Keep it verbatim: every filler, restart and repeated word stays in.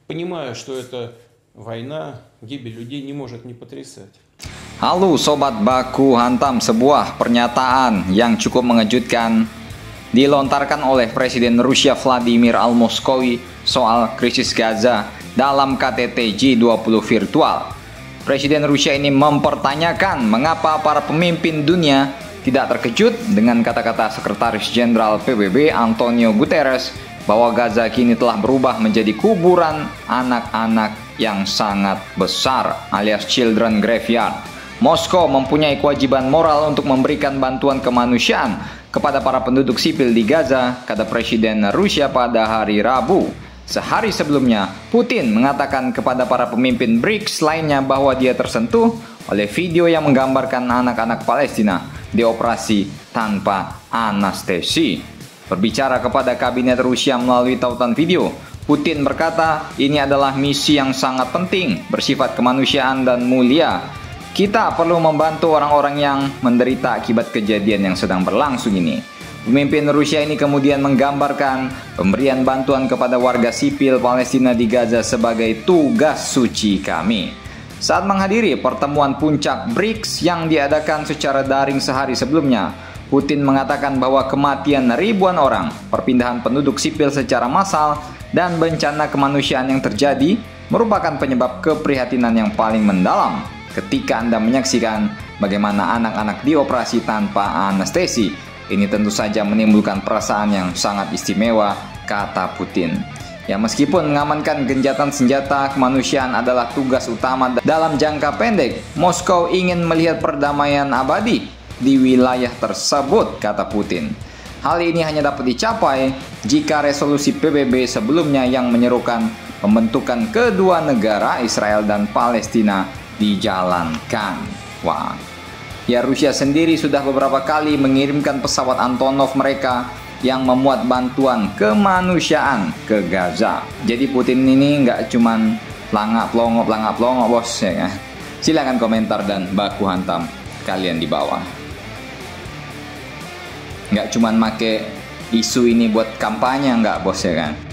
Понимаю, что эта война, гибель людей не может не потрясать. Halo Sobat Baku Hantam, sebuah pernyataan yang cukup mengejutkan dilontarkan oleh Presiden Rusia Vladimir Al-Moskowy soal krisis Gaza dalam K T T G dua puluh virtual. Presiden Rusia ini mempertanyakan mengapa para pemimpin dunia tidak terkejut dengan kata-kata Sekretaris Jenderal P B B Antonio Guterres bahwa Gaza kini telah berubah menjadi kuburan anak-anak yang sangat besar alias children graveyard. Moskow mempunyai kewajiban moral untuk memberikan bantuan kemanusiaan kepada para penduduk sipil di Gaza, kata Presiden Rusia pada hari Rabu. Sehari sebelumnya, Putin mengatakan kepada para pemimpin B R I C S lainnya bahwa dia tersentuh oleh video yang menggambarkan anak-anak Palestina dioperasi tanpa anestesi. Berbicara kepada kabinet Rusia melalui tautan video, Putin berkata, ini adalah misi yang sangat penting, bersifat kemanusiaan dan mulia. Kita perlu membantu orang-orang yang menderita akibat kejadian yang sedang berlangsung ini. Pemimpin Rusia ini kemudian menggambarkan pemberian bantuan kepada warga sipil Palestina di Gaza sebagai tugas suci kami. Saat menghadiri pertemuan puncak B R I C S yang diadakan secara daring sehari sebelumnya, Putin mengatakan bahwa kematian ribuan orang, perpindahan penduduk sipil secara massal, dan bencana kemanusiaan yang terjadi merupakan penyebab keprihatinan yang paling mendalam ketika Anda menyaksikan bagaimana anak-anak dioperasi tanpa anestesi. Ini tentu saja menimbulkan perasaan yang sangat istimewa, kata Putin. Ya, meskipun mengamankan genjatan senjata kemanusiaan adalah tugas utama dalam jangka pendek, Moskow ingin melihat perdamaian abadi di wilayah tersebut, kata Putin. Hal ini hanya dapat dicapai jika resolusi P B B sebelumnya yang menyerukan pembentukan kedua negara Israel dan Palestina dijalankan. Wah. Ya, Rusia sendiri sudah beberapa kali mengirimkan pesawat Antonov mereka yang memuat bantuan kemanusiaan ke Gaza. Jadi Putin ini nggak cuman pelangak pelongo pelangak pelongo bos ya kan. Silahkan komentar dan baku hantam kalian di bawah. Nggak cuman make isu ini buat kampanye nggak bos ya kan.